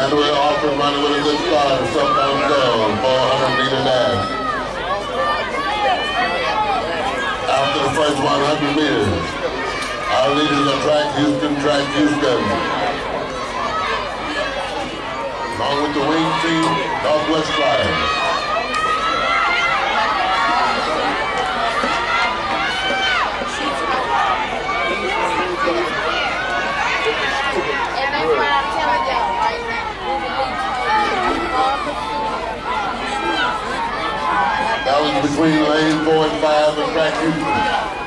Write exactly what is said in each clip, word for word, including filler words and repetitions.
And we're often running with a good start, sometimes goes, four hundred meter dash. After the first one hundred meters, our leaders are Track Houston, Track Houston. Along with the wing team, Northwest Flyers. And that's what I'm telling y'all right now. That was between lane four and five and Track Houston.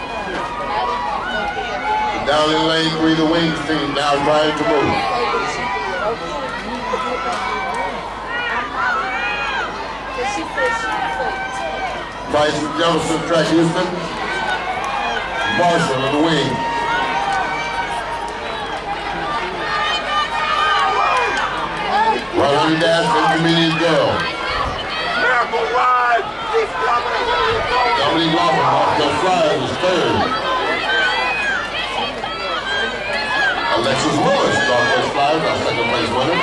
Down in lane three, the wings team now trying to move. Vice Jefferson, Track Houston. Marshall in the wing. one hundred dash intermediate girl. Miracle Ride! Dominique Walker, Northwest Flyers is third. Alexis Lewis, Northwest Flyers, our second place winner.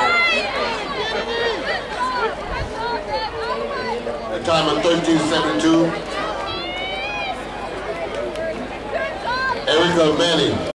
The time of thirteen seventy-two. Erica Manning.